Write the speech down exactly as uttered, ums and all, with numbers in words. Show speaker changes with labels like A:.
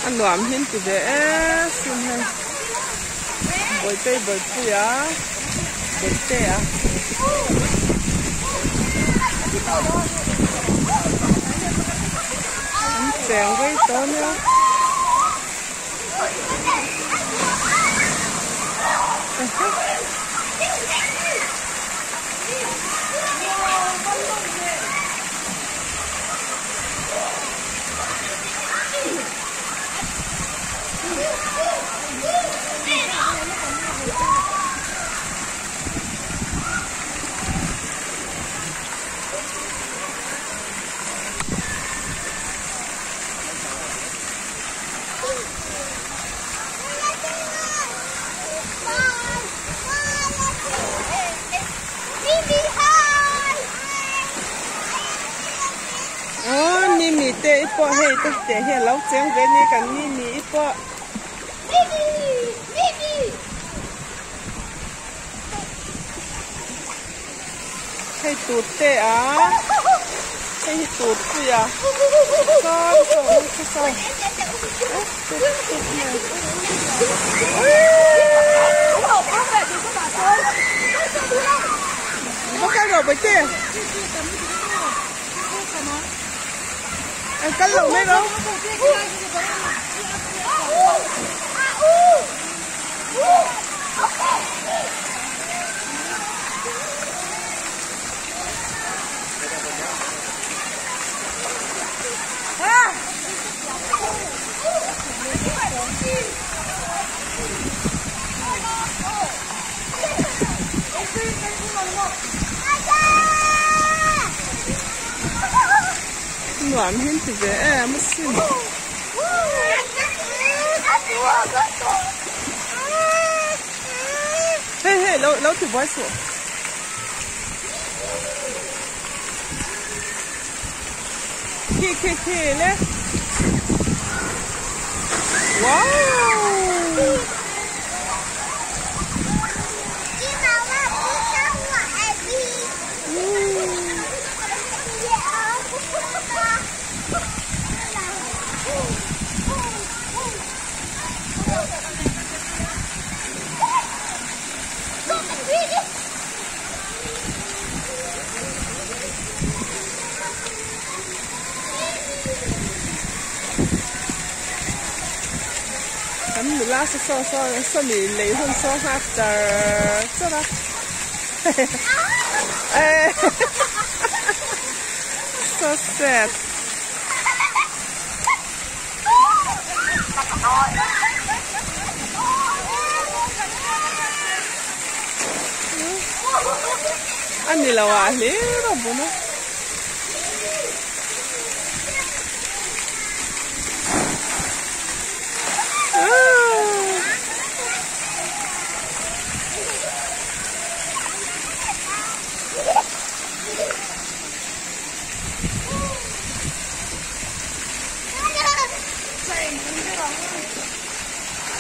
A: anh làm hiến từ bé xin hay bồi tây bồi pui á bồi tây á anh chèn với to nữa Mimi tê ít bỏ hay tức tê hay lâu tiếng về này cả Mimi ít bỏ Mimi Mimi hay tụt tê á hay tụt gì à con con cái sao tụt tụt này có cái rồi vậy tê anh cắt lồng đấy không? Làm hiến thì dễ mất xin hey hey lâu lâu thì bói sủa khi khi khi nè wow咁你拉是说说说你离婚说下就这啦，哎 ，so sad。anh đi đâu à? Lý đâu bữa nữa.